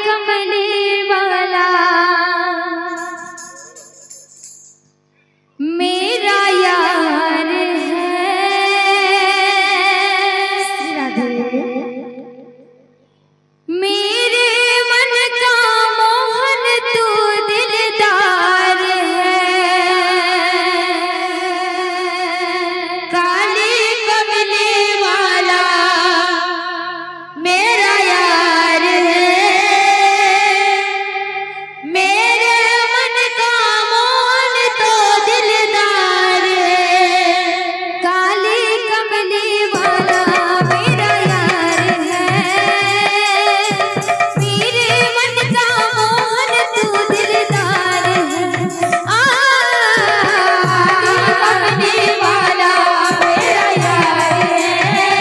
कमली वाला मेरा यार है, मेरे मन का मोहन तू दिलदार है, काली कमली वाला मेरा यार है, मेरे मन का मोहन तो दिलदार है, काली कमली वाला मेरा यार है, मेरे मन का मोहन तू दिलदार है, कमली वाला मेरा यार है,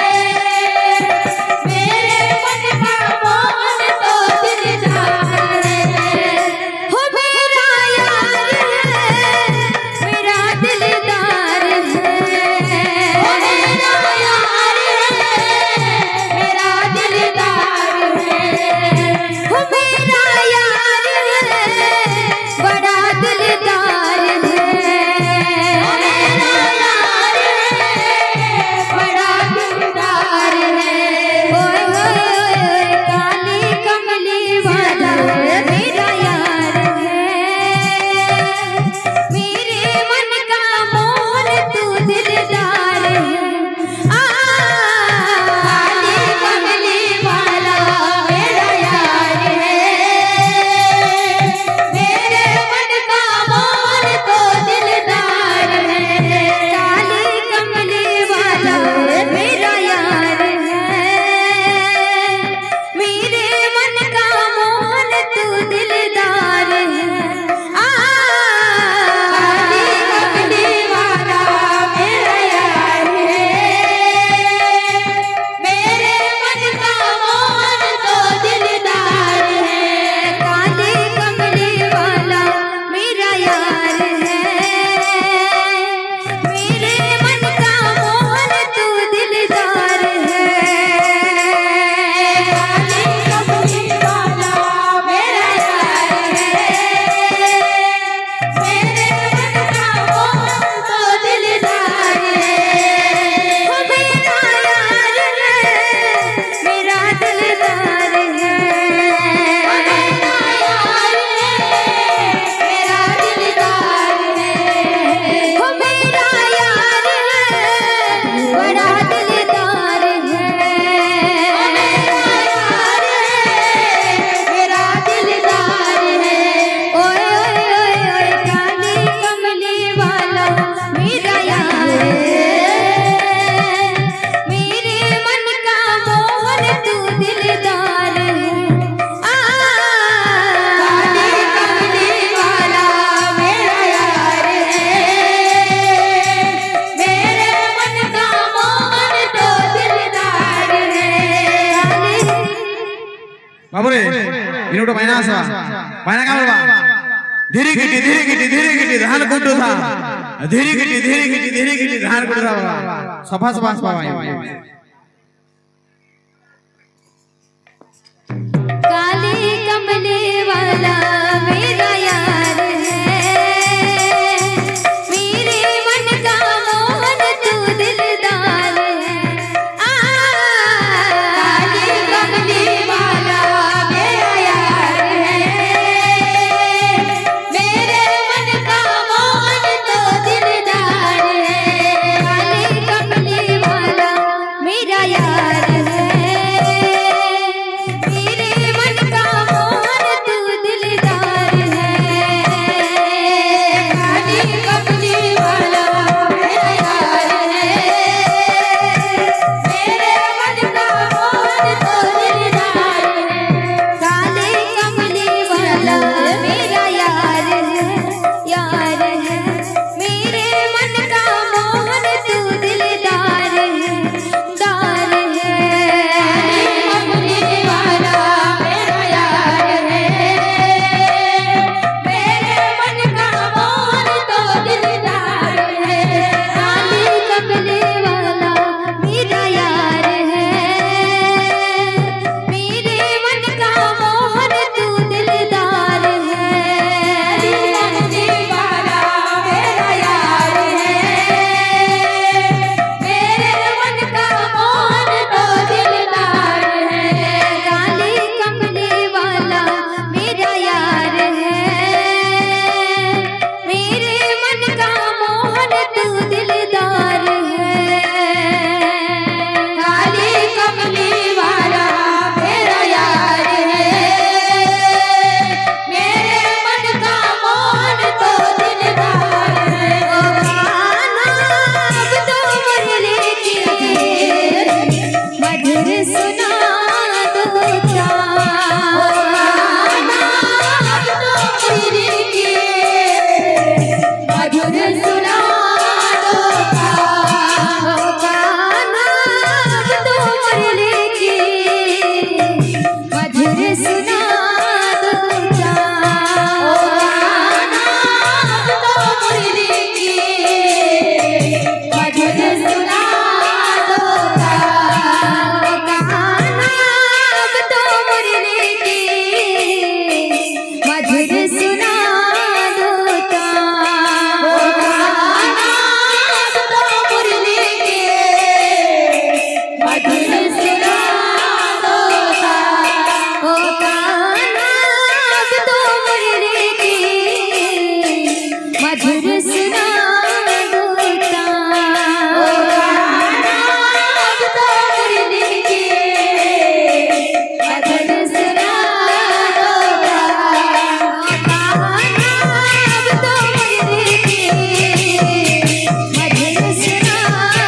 मेरे मन का मोहन तो दिलदार है, हो मेरा यार है, मेरा दिलदार है, हो मेरा यार है, मेरा दिलदार है, हो मेरा यार है, बड़ा दिलदार है, हो मेरा यार है, बड़ा दिलदार है, ओए ओए काली कमली वाला मेरा यार है, मेरे मन का मोहन तू दिलदार है, काली कमली वाला मेरा यार है, मेरे मन का मोहन तो दिलदार है, काली कमली वाला मेरा यार है, मेरे मन का मोहन तू दिलदार है, काली कमली वाला मेरा यार है, मेरे मन का मोहन तो दिलदार है, काली कमली वाला मेरा यार है, मेरे मन का मोहन तू दिलदार है, काली कमली वाला मेरा यार है, मेरे मन का मोहन तो दिलदार है, हो मेरा यार है, मेरा दिलदार है, हो मेरा यार है, मेरा दिलदार है, हो मेरा यार है, बड़ा दिलदार है, हो मेरा यार है, मेरा दिलदार है, ओए ओए ओए ओए काली कमली वाला मेरा यार है, मेरे मन का मोहन तू दिलदार है, काली कमली वाला मेरा यार है, मेरे मन का मोहन तो दिलदार है, बाबूरे इनोट पैनासा पैना का बा धीरे गिटी धान कुटू था धीरे गिटी धान कुटू था सफा सफा पावा काली कमली वाला मेरा यार है, मेरे मन का मोहन तू दिलदार है, काली कमली वाला मेरा यार है, मेरे मन का मोहन तो दिलदार है, काली कमली वाला मुरली की मधुर सुना दोता अब तो मुरली की मधुर सुना दोता अब तो मुरली की मधुर सुना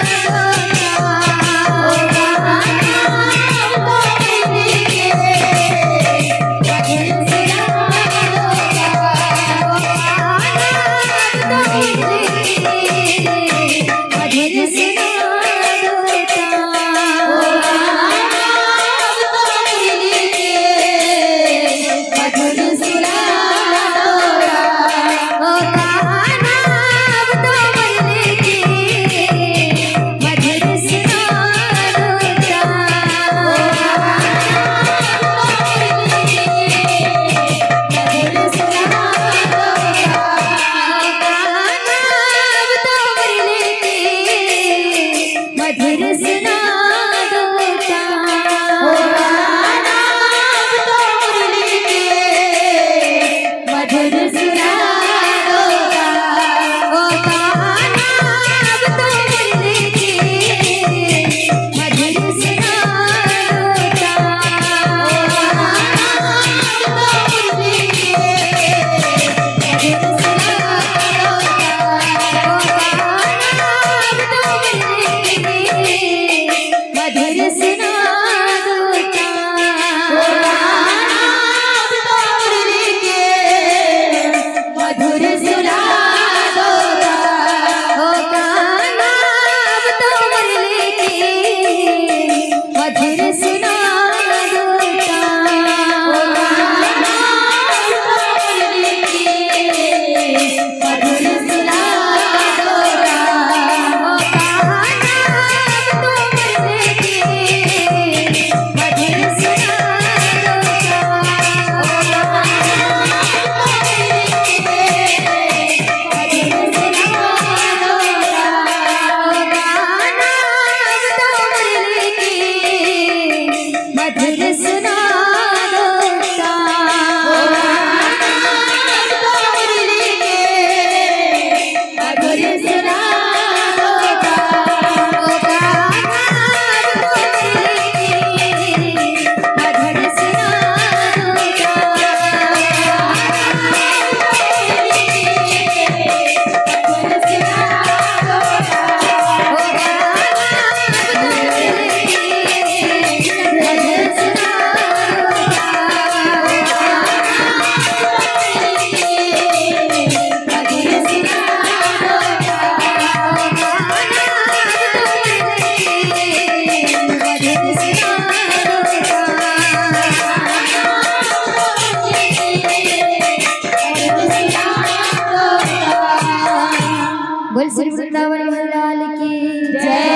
बोल श्री वृंदावन लाल की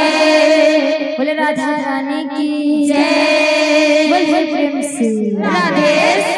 जय, बोले राधा रानी की जय, बोल प्रेम से राधे।